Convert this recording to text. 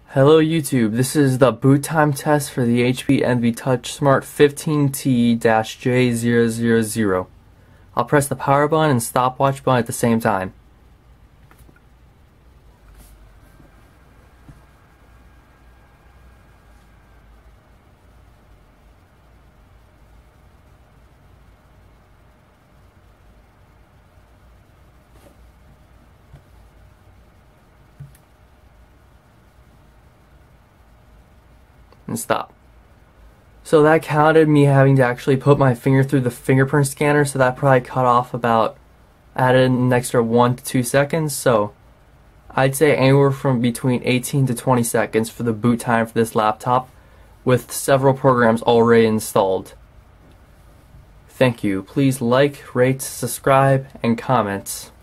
Hello YouTube, this is the boot time test for the HP Envy Touchsmart 15t-j000. I'll press the power button and stopwatch button at the same time. And stop. So that counted me having to actually put my finger through the fingerprint scanner, so that probably cut off added an extra 1 to 2 seconds, so I'd say anywhere from between 18 to 20 seconds for the boot time for this laptop, with several programs already installed. Thank you. Please like, rate, subscribe, and comment.